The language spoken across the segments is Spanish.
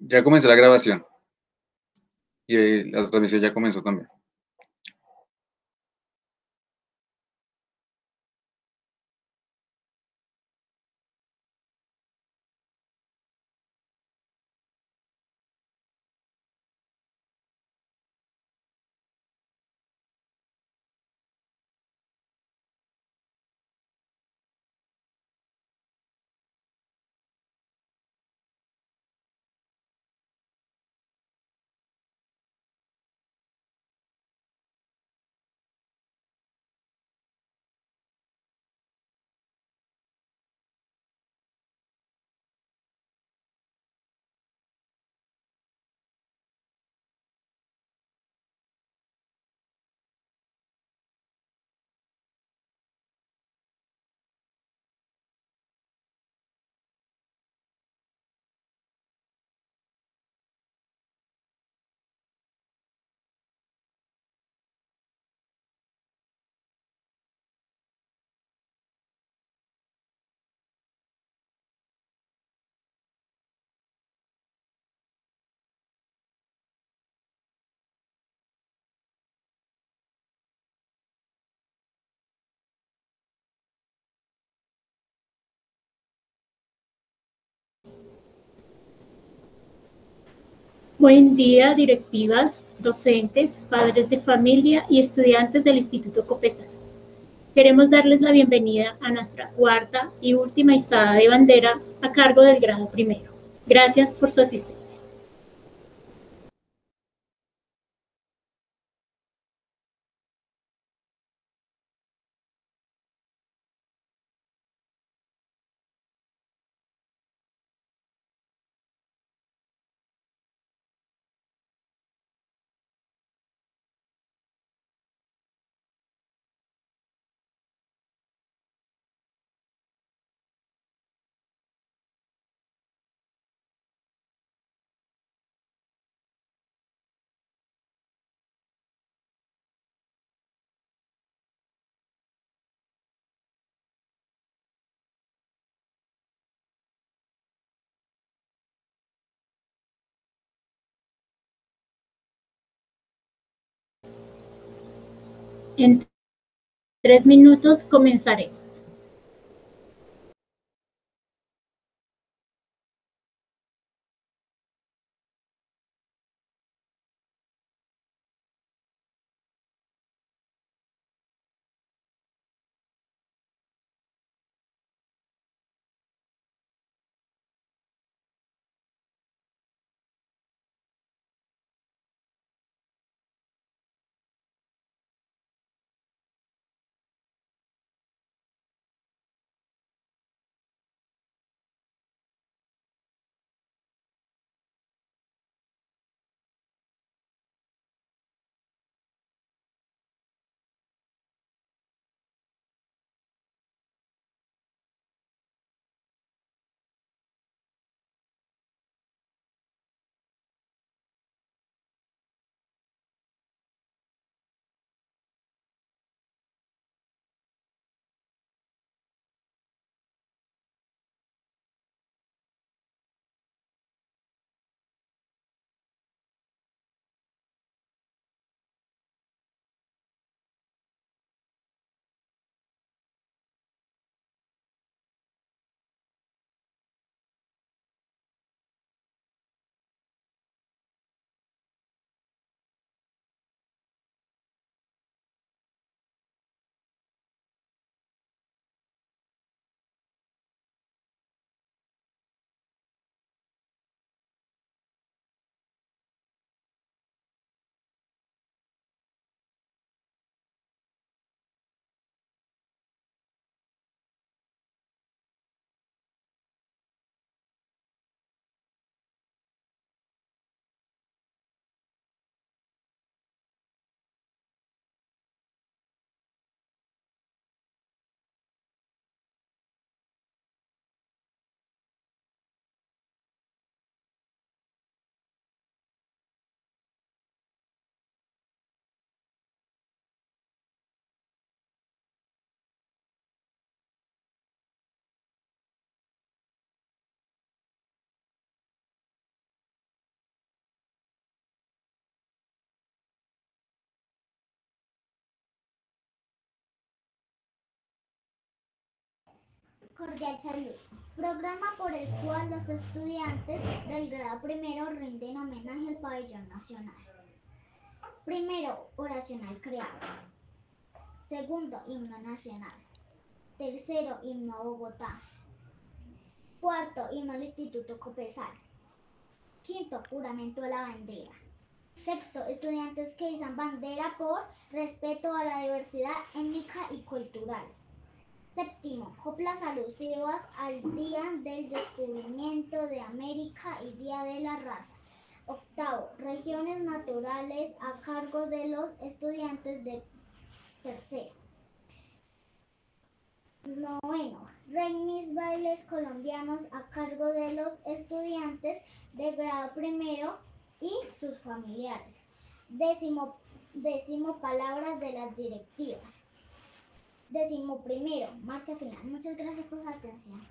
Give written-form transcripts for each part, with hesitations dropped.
Ya comenzó la grabación y la transmisión ya comenzó también. Buen día, directivas, docentes, padres de familia y estudiantes del Instituto Copesa. Queremos darles la bienvenida a nuestra cuarta y última izada de bandera a cargo del grado primero. Gracias por su asistencia. En 3 minutos comenzaremos. Cordial salud. Programa por el cual los estudiantes del grado primero rinden homenaje al pabellón nacional. Primero, oración al Creador. Segundo, himno nacional. Tercero, himno a Bogotá. Cuarto, himno al Instituto Copesar. Quinto, juramento a la bandera. Sexto, estudiantes que izan bandera por respeto a la diversidad étnica y cultural. Séptimo, coplas alusivas al Día del Descubrimiento de América y Día de la Raza. Octavo, regiones naturales a cargo de los estudiantes de tercero. Noveno, remis bailes colombianos a cargo de los estudiantes de grado primero y sus familiares. Décimo, palabras de las directivas. 11º, marcha final. Muchas gracias por su atención.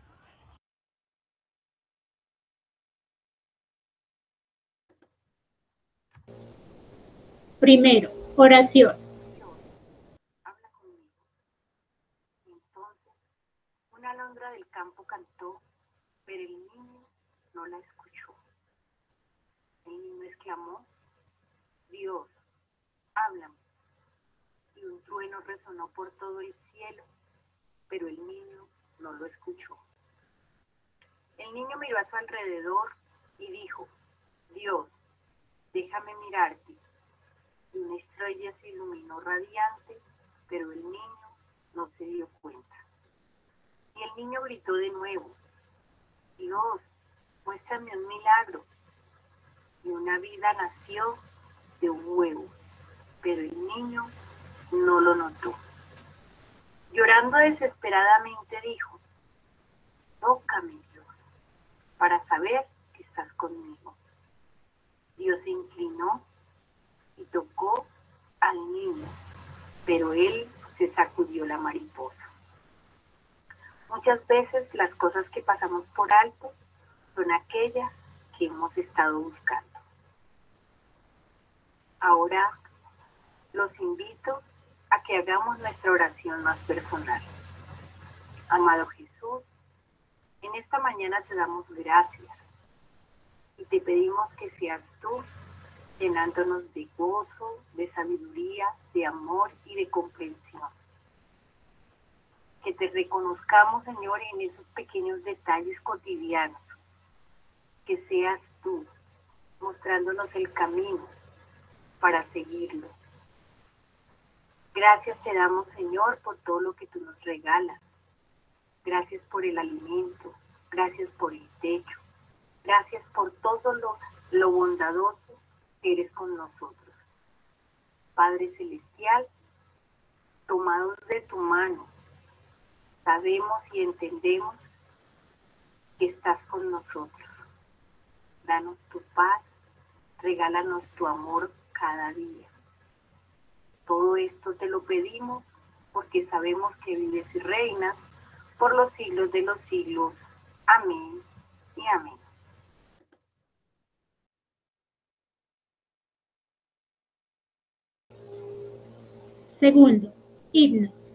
Primero, oración. Habla conmigo. Entonces, una alondra del campo cantó, pero el niño no la escuchó. El niño exclamó, Dios, háblame. Y un trueno resonó por todo el cielo, pero el niño no lo escuchó. El niño miró a su alrededor y dijo, Dios, déjame mirarte. Y una estrella se iluminó radiante, pero el niño no se dio cuenta. Y el niño gritó de nuevo, Dios, muéstrame un milagro. Y una vida nació de un huevo, pero el niño no lo notó. Llorando desesperadamente dijo, tócame, Dios, para saber que estás conmigo. Dios se inclinó y tocó al niño, pero él se sacudió la mariposa. Muchas veces las cosas que pasamos por alto son aquellas que hemos estado buscando. Ahora los invito a que hagamos nuestra oración más personal. Amado Jesús, en esta mañana te damos gracias y te pedimos que seas tú llenándonos de gozo, de sabiduría, de amor y de comprensión. Que te reconozcamos, Señor, en esos pequeños detalles cotidianos. Que seas tú mostrándonos el camino para seguirlo. Gracias te damos, Señor, por todo lo que tú nos regalas. Gracias por el alimento, gracias por el techo, gracias por todo lo bondadoso que eres con nosotros. Padre Celestial, tomados de tu mano, sabemos y entendemos que estás con nosotros. Danos tu paz, regálanos tu amor cada día. Todo esto te lo pedimos porque sabemos que vives y reinas por los siglos de los siglos. Amén y amén. Segundo, himnos.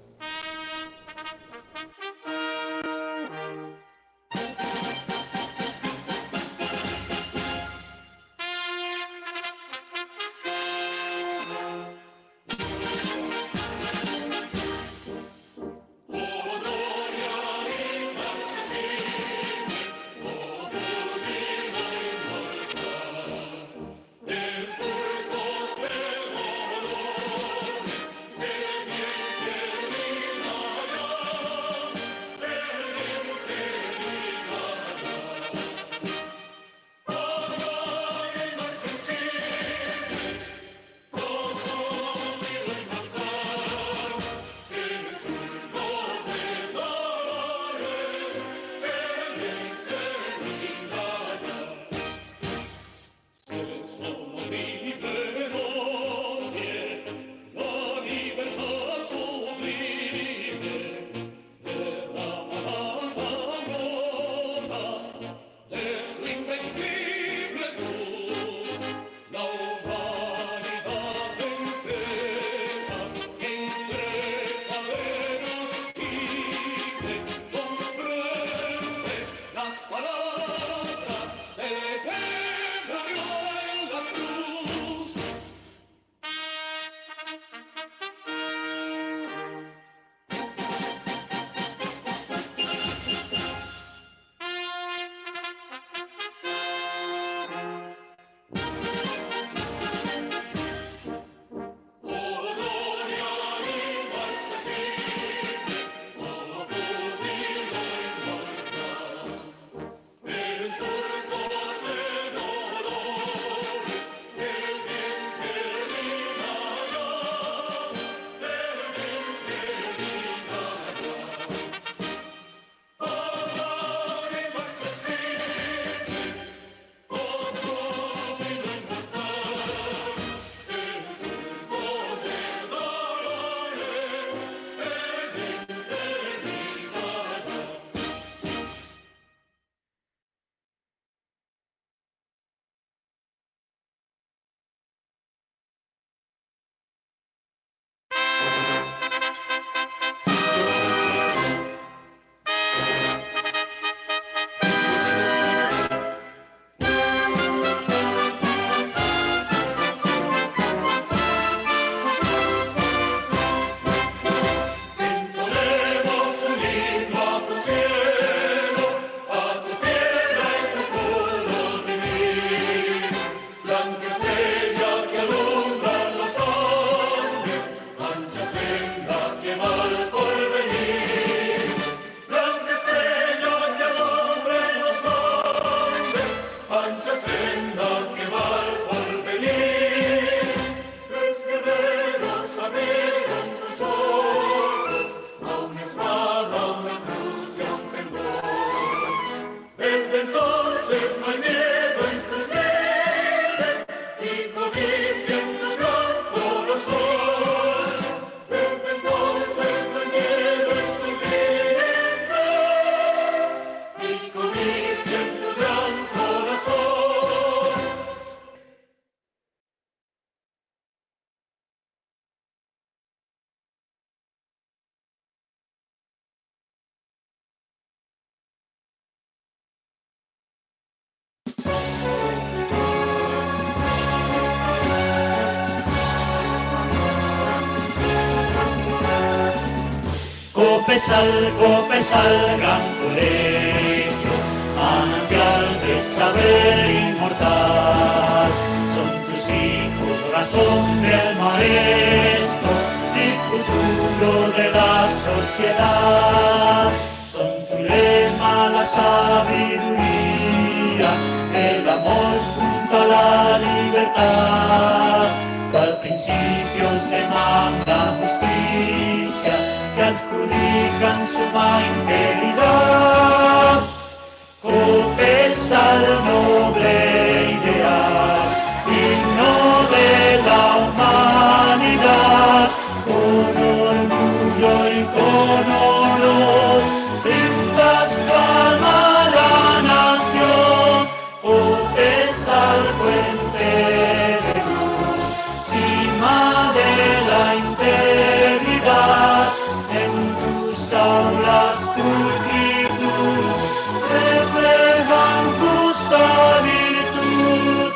Copesal, Copesal, gran colegio, manantial de saber inmortal. Son tus hijos, razón del maestro, y futuro de la sociedad. Son tu lema, la sabiduría, el amor junto a la libertad. Cual principios de magna justicia que adjudican suma integridad. Copesal, noble ideal, himno de la humanidad, con orgullo y con honor, brindas tu alma a la nación. Copesal, fuente de luz, cima de la integridad, en tus aulas pulcritud reflejan justa virtud.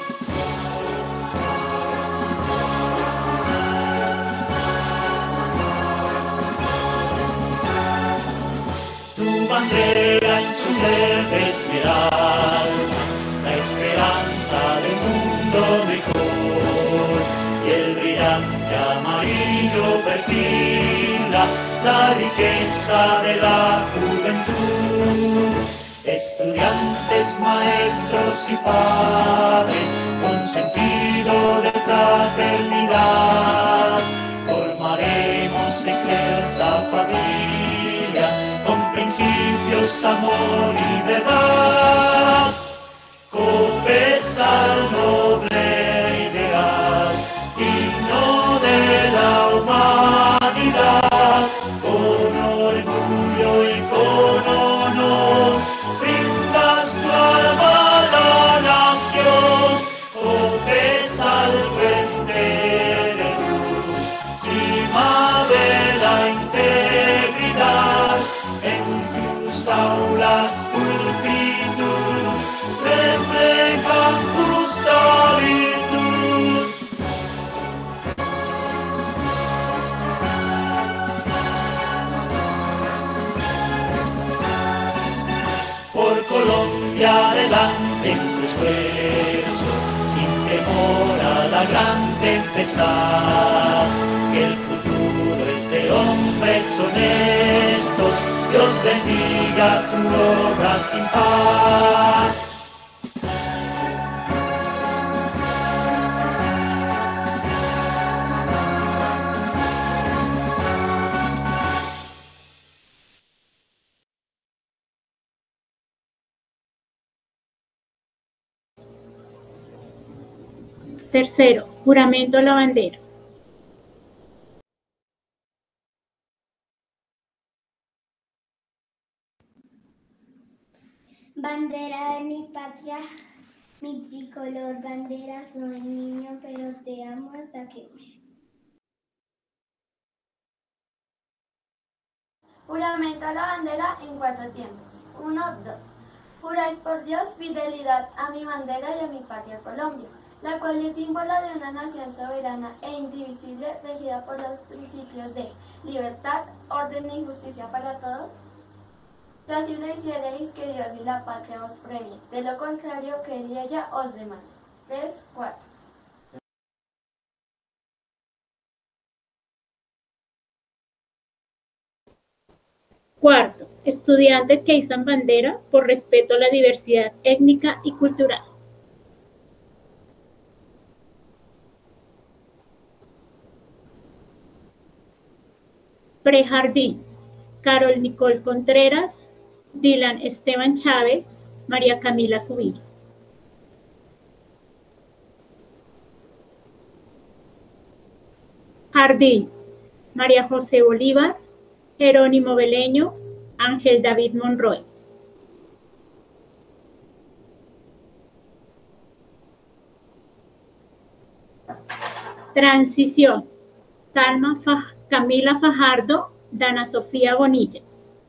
Tu bandera en su verde esmeralda, la esperanza del mundo mejor, y el brillante amarillo perfila la riqueza de la juventud. Estudiantes, maestros y padres, con sentido de fraternidad, formaremos excelsa familia, con principios, amor y verdad. Copesal, noble ideal, himno de la humanidad, con orgullo y con honor, brindas tu alma a la nación. Copesal, fuente de luz, cima de la integridad, en tus aulas pulcritud reflejan justa virtud. Por Colombia adelante en tu esfuerzo, sin temor a la gran tempestad, que el futuro es de hombres honestos, Dios bendiga tu obra sin par. Tercero, juramento a la bandera. Bandera de mi patria, mi tricolor bandera, soy niño, pero te amo hasta que muera. Juramento a la bandera en 4 tiempos. 1, 2. Juráis por Dios fidelidad a mi bandera y a mi patria Colombia, la cual es símbolo de una nación soberana e indivisible regida por los principios de libertad, orden y justicia para todos. Si así lo hiciereis, que Dios y la patria os premien, de lo contrario que él y ella os demanden. 3, 4. Cuarto, estudiantes que izan bandera por respeto a la diversidad étnica y cultural. Prejardín, Carol Nicole Contreras, Dylan Esteban Chávez, María Camila Cubillos. Jardín, María José Bolívar, Jerónimo Beleño, Ángel David Monroy. Transición, Camila Fajardo, Dana Sofía Bonilla.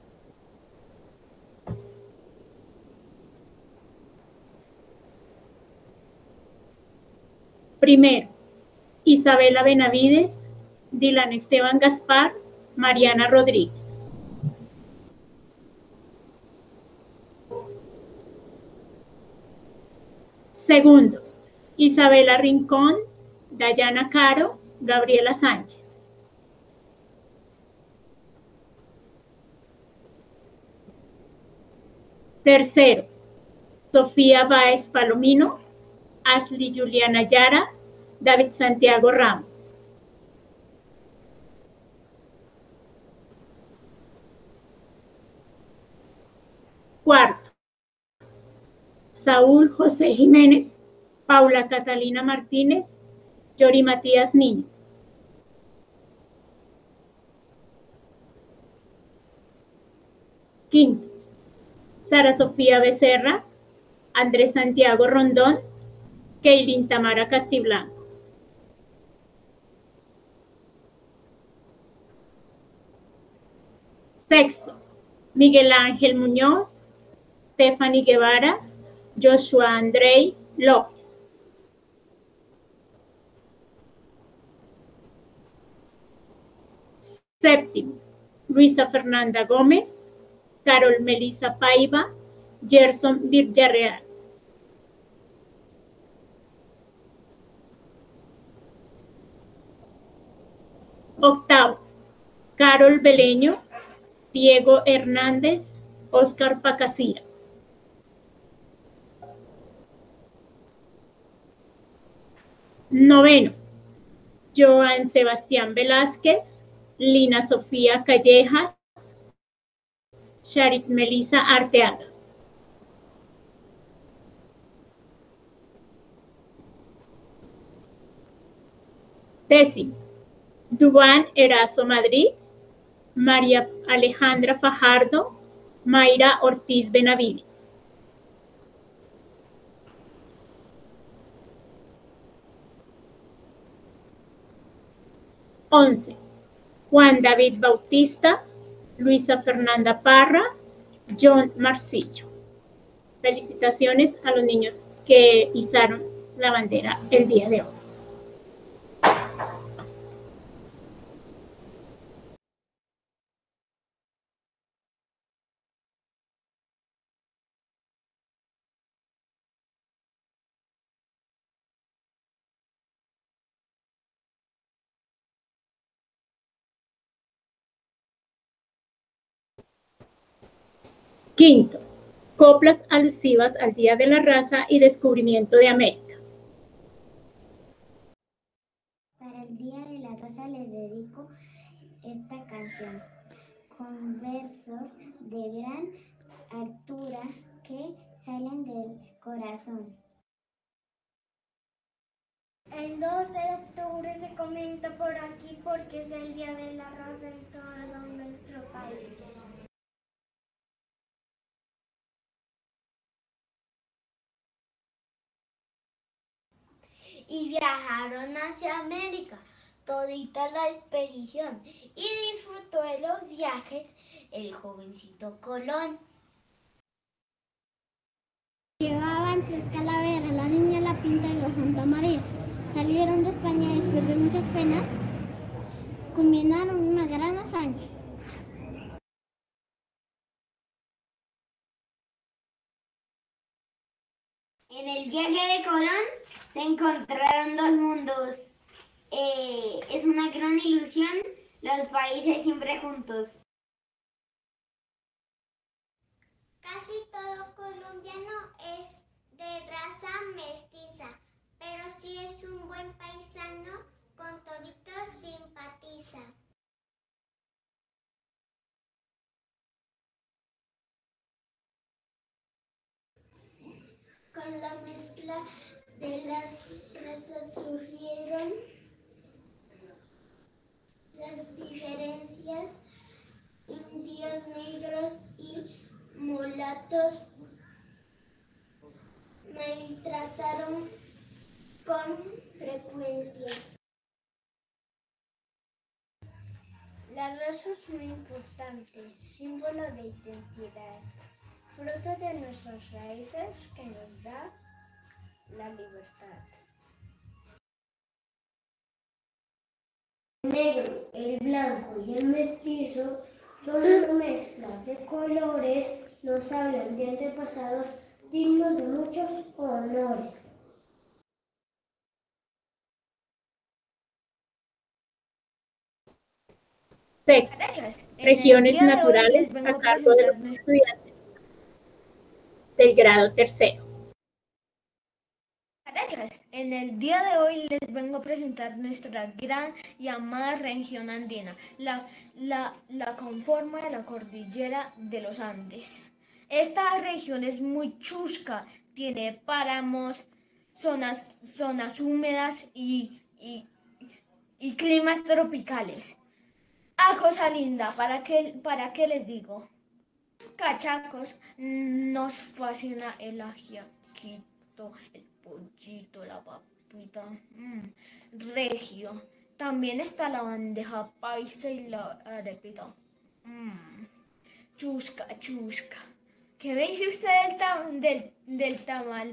Primero, Isabela Benavides, Dylan Esteban Gaspar, Mariana Rodríguez. Segundo, Isabela Rincón, Dayana Caro, Gabriela Sánchez. Tercero, Sofía Báez Palomino, Ashley Juliana Yara, David Santiago Ramos. Cuarto, Saúl José Jiménez, Paula Catalina Martínez, Yori Matías Niño. Quinto, Sara Sofía Becerra, Andrés Santiago Rondón, Keilin Tamara Castiblanco. Sexto, Miguel Ángel Muñoz, Stephanie Guevara, Joshua Andrei López. Séptimo, Luisa Fernanda Gómez, Carol Melissa Paiva, Gerson Villarreal. Octavo, Carol Beleño, Diego Hernández, Oscar Pacasira. Noveno, Joan Sebastián Velázquez, Lina Sofía Callejas, Sharit Melissa Arteaga. Décimo, Dubán Erazo Madrid, María Alejandra Fajardo, Mayra Ortiz Benavides. Once, Juan David Bautista, Luisa Fernanda Parra, John Marcillo. Felicitaciones a los niños que izaron la bandera el día de hoy. Quinto, coplas alusivas al Día de la Raza y Descubrimiento de América. Para el Día de la Raza les dedico esta canción, con versos de gran altura que salen del corazón. El 2 de octubre se comenta por aquí porque es el Día de la Raza en todo nuestro país. Y viajaron hacia América, todita la expedición, y disfrutó de los viajes el jovencito Colón. Llevaban 3 calaveras, la Niña, la Pinta y los Santa María. Salieron de España después de muchas penas, combinaron una gran hazaña. En el viaje de Colón se encontraron dos mundos. Es una gran ilusión, los países siempre juntos. Casi todo colombiano es de raza mestiza, pero si es un buen paisano, con toditos simpatiza. Con la mezcla de las razas surgieron las diferencias, indios, negros y mulatos maltrataron con frecuencia. La raza es muy importante, símbolo de identidad, fruto de nuestras raíces que nos da la libertad. El negro, el blanco y el mestizo son una mezcla de colores, nos hablan de antepasados dignos de muchos honores. Sexto, regiones día de hoy naturales les vengo a a cargo de presentar los estudiantes del grado tercero. En el día de hoy les vengo a presentar nuestra gran y amada región andina, la conforma la cordillera de los Andes. Esta región es muy chusca, tiene páramos, zonas húmedas y climas tropicales. Cosa linda, ¿para qué les digo? Cachacos, nos fascina el ajiaquito, el pollito, la papita, regio. También está la bandeja paisa y la arepita. Chusca, chusca. ¿Qué me dice usted del tamal?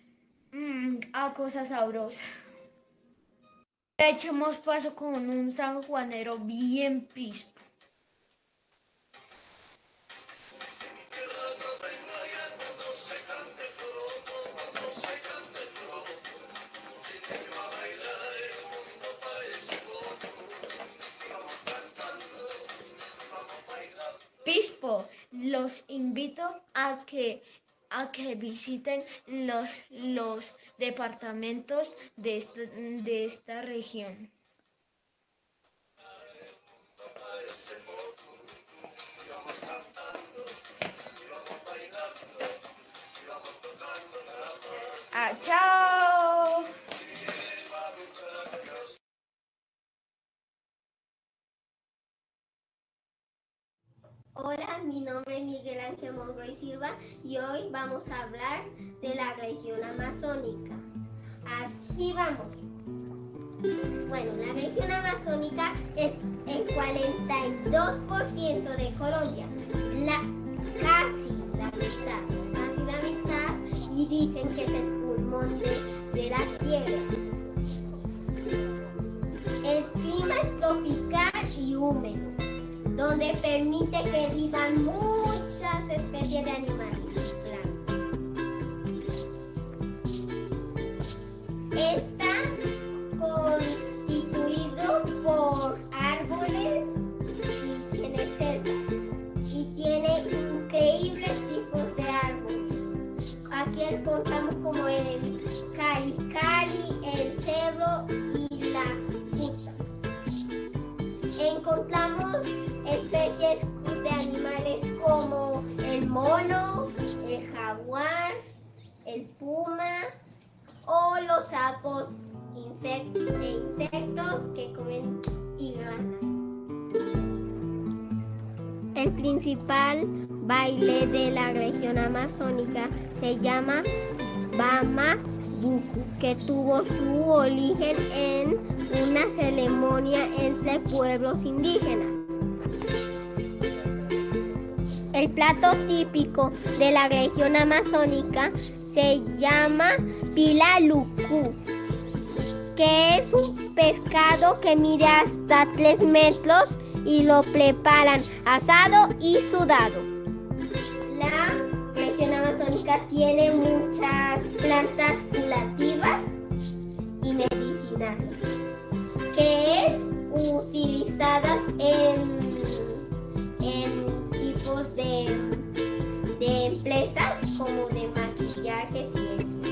Cosa sabrosa. Le echamos paso con un sanjuanero bien pispo. Pispo, los invito a que visiten los departamentos de esta región. ¡Chao! Hola, mi nombre es Miguel Ángel Monroy Silva y hoy vamos a hablar de la región amazónica. Aquí vamos. Bueno, la región amazónica es el 42% de Colombia, casi la mitad, y dicen que es el pulmón de la tierra. El clima es tropical y húmedo, donde permite que vivan muchas especies de animales y plantas. Está constituido por árboles y tiene selvas y tiene increíbles tipos de árboles. Aquí encontramos como el caricari, el cedro y la futa. Encontramos especies de animales como el mono, el jaguar, el puma o los sapos insectos que comen iguanas. El principal baile de la región amazónica se llama Bama-Buku, que tuvo su origen en una ceremonia entre pueblos indígenas. El plato típico de la región amazónica se llama pilalucu, que es un pescado que mide hasta 3 metros y lo preparan asado y sudado. La región amazónica tiene muchas plantas curativas y medicinales que es utilizadas en tipos de empresas como de maquillajes y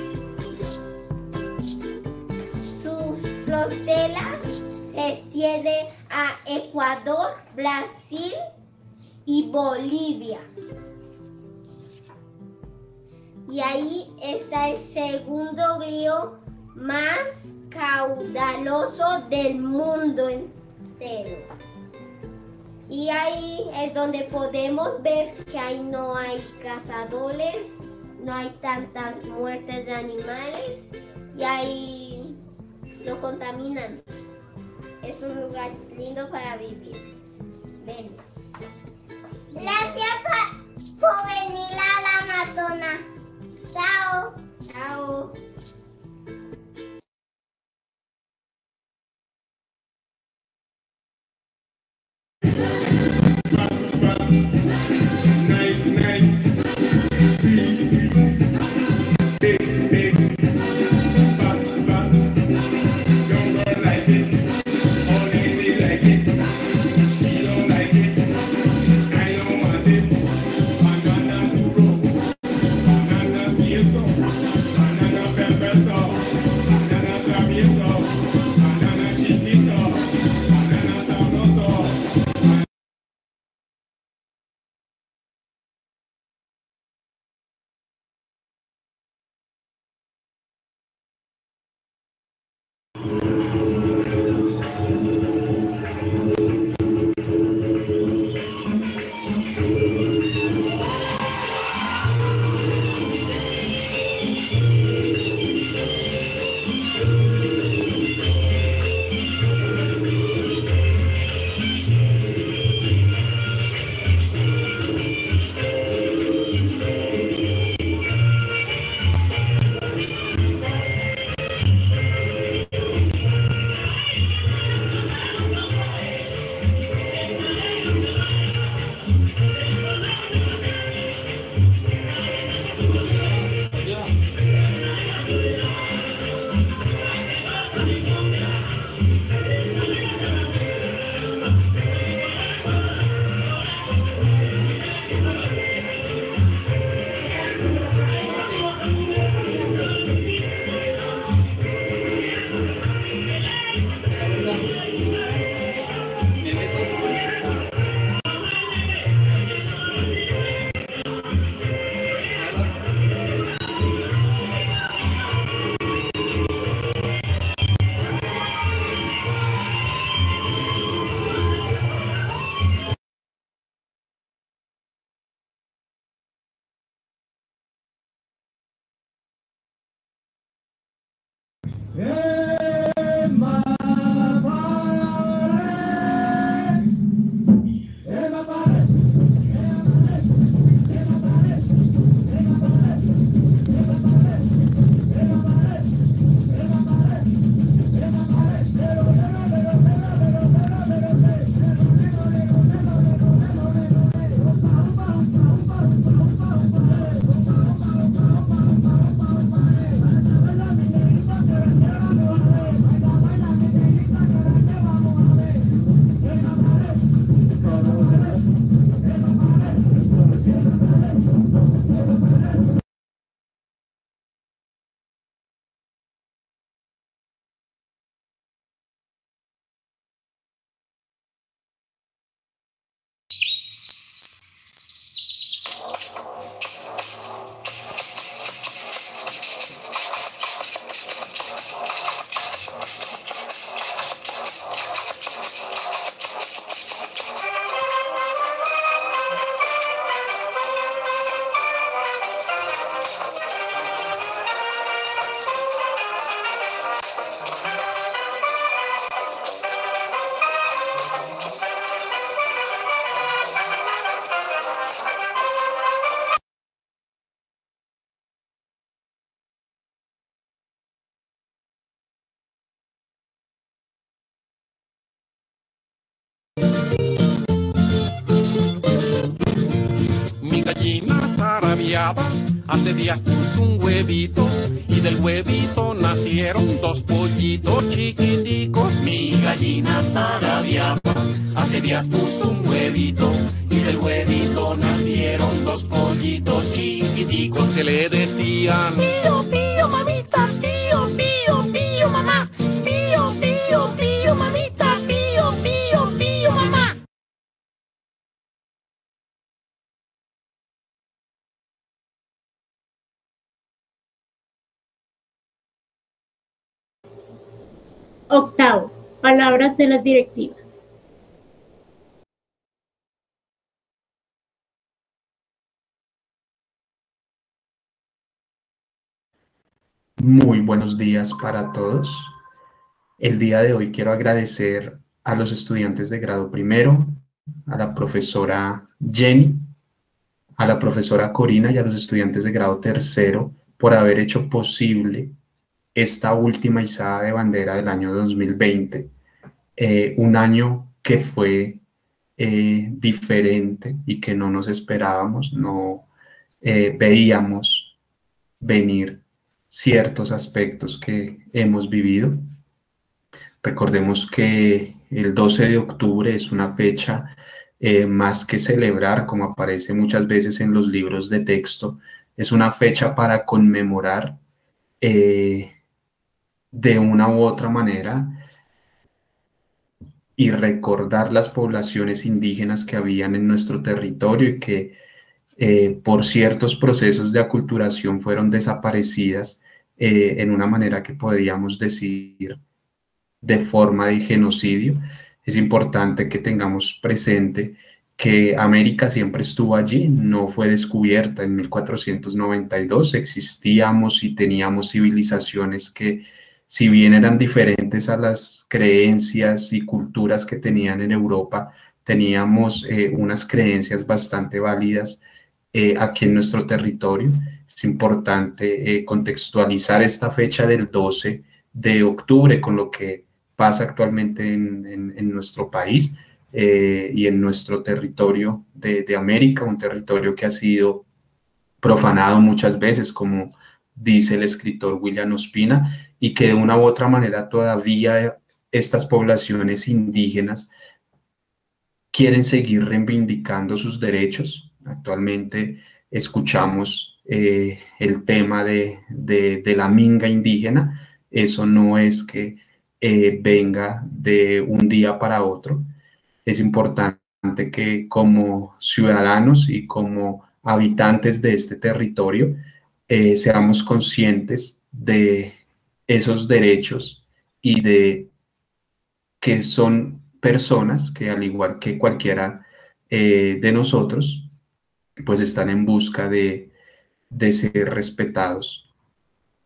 eso. Sus fronteras se extienden a Ecuador, Brasil y Bolivia. Y ahí está el segundo río más caudaloso del mundo entero. Y ahí es donde podemos ver que ahí no hay cazadores, no hay tantas muertes de animales y ahí no contaminan. Es un lugar lindo para vivir. Ven. Gracias por venir al Amazonas. Chao. Chao. Don't go like it, all they like it. She don't like Mi gallina zarabiaba hace días puso un huevito y del huevito nacieron dos pollitos chiquiticos. Mi gallina zarabiaba hace días puso un huevito y del huevito nacieron dos pollitos chiquiticos que le decían: pío, pío, mamita, pío, pío, pío, mamá, pío, pío, pío, mamita, pío, pío, pío, mamá. Octavo, palabras de las directivas. Muy buenos días para todos. El día de hoy quiero agradecer a los estudiantes de grado primero, a la profesora Jenny, a la profesora Corina y a los estudiantes de grado tercero por haber hecho posible esta última izada de bandera del año 2020, un año que fue diferente y que no nos esperábamos, no veíamos venir ciertos aspectos que hemos vivido. Recordemos que el 12 de octubre es una fecha más que celebrar, como aparece muchas veces en los libros de texto, es una fecha para conmemorar de una u otra manera y recordar las poblaciones indígenas que habían en nuestro territorio y que por ciertos procesos de aculturación fueron desaparecidas en una manera que podríamos decir de forma de genocidio. Es importante que tengamos presente que América siempre estuvo allí, no fue descubierta en 1492, existíamos y teníamos civilizaciones que, si bien eran diferentes a las creencias y culturas que tenían en Europa, teníamos unas creencias bastante válidas aquí en nuestro territorio. Es importante contextualizar esta fecha del 12 de octubre con lo que pasa actualmente en nuestro país y en nuestro territorio de América, un territorio que ha sido profanado muchas veces, como dice el escritor William Ospina, y que de una u otra manera todavía estas poblaciones indígenas quieren seguir reivindicando sus derechos. Actualmente escuchamos el tema de la minga indígena. Eso no es que venga de un día para otro. Es importante que como ciudadanos y como habitantes de este territorio seamos conscientes de esos derechos y de que son personas que, al igual que cualquiera de nosotros, pues están en busca de ser respetados.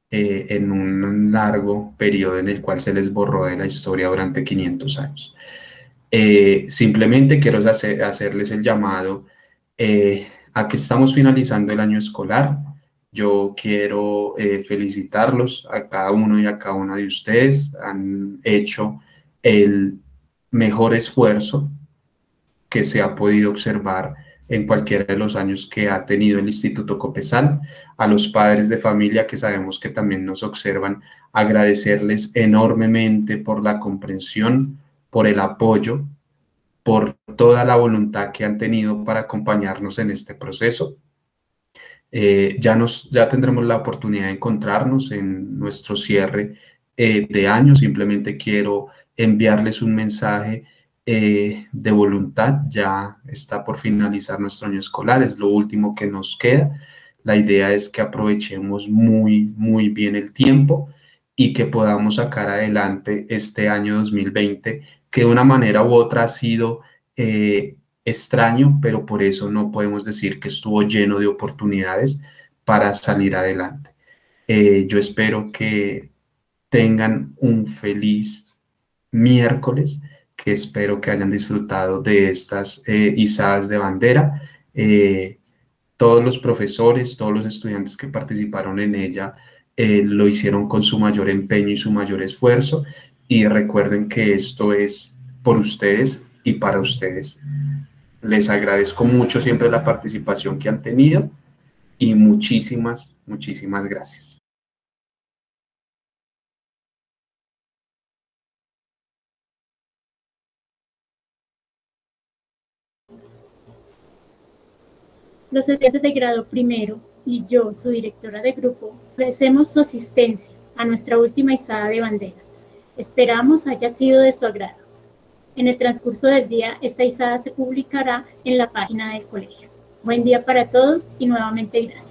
en un largo periodo en el cual se les borró de la historia durante 500 años. Simplemente quiero hacerles el llamado a que estamos finalizando el año escolar. Yo quiero felicitarlos a cada uno y a cada una de ustedes. Han hecho el mejor esfuerzo que se ha podido observar en cualquiera de los años que ha tenido el Instituto Copesal. A los padres de familia que sabemos que también nos observan, agradecerles enormemente por la comprensión, por el apoyo, por toda la voluntad que han tenido para acompañarnos en este proceso. Ya tendremos la oportunidad de encontrarnos en nuestro cierre de año. Simplemente quiero enviarles un mensaje de voluntad. Ya está por finalizar nuestro año escolar, es lo último que nos queda. La idea es que aprovechemos muy bien el tiempo y que podamos sacar adelante este año 2020, que de una manera u otra ha sido extraño, pero por eso no podemos decir que estuvo lleno de oportunidades para salir adelante. Yo espero que tengan un feliz miércoles, que espero que hayan disfrutado de estas izadas de bandera. Todos los profesores, todos los estudiantes que participaron en ella lo hicieron con su mayor empeño y su mayor esfuerzo, y recuerden que esto es por ustedes y para ustedes. Les agradezco mucho siempre la participación que han tenido y muchísimas gracias. Los estudiantes de grado primero y yo, su directora de grupo, ofrecemos su asistencia a nuestra última izada de bandera. Esperamos haya sido de su agrado. En el transcurso del día, esta izada se publicará en la página del colegio. Buen día para todos y nuevamente gracias.